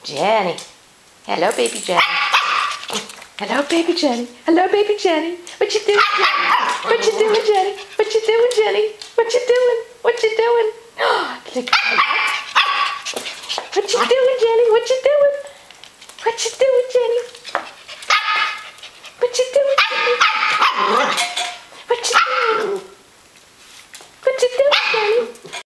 Jenny. Hello, baby Jenny. Hello, baby Jenny. Hello, baby Jenny. What you doing, Jenny? What you doing, Jenny? What you doing, Jenny? What you doing? What you doing? Look.